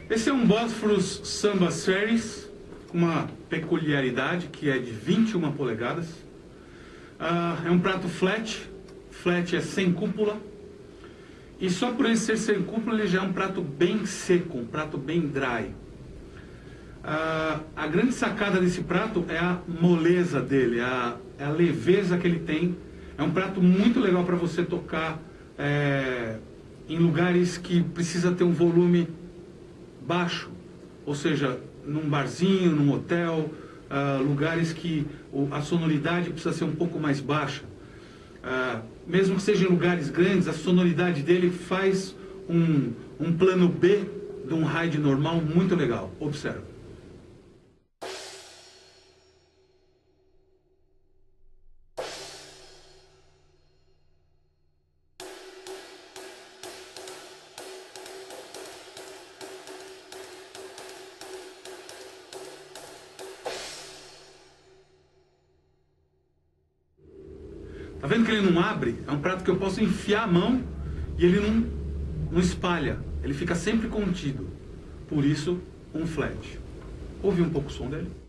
Esse é um Bósforos Samba Series, com uma peculiaridade que é de 21 polegadas. É um prato flat é sem cúpula. E só por ele ser sem cúpula, ele já é um prato bem seco, um prato bem dry. A grande sacada desse prato é a moleza dele, a leveza que ele tem. É um prato muito legal para você tocar em lugares que precisa ter um volume baixo, ou seja, num barzinho, num hotel, lugares que a sonoridade precisa ser um pouco mais baixa. Mesmo que seja em lugares grandes, a sonoridade dele faz um plano B de um ride normal muito legal. Observe. Tá vendo que ele não abre? É um prato que eu posso enfiar a mão e ele não espalha. Ele fica sempre contido. Por isso, um flat. Ouve um pouco o som dele?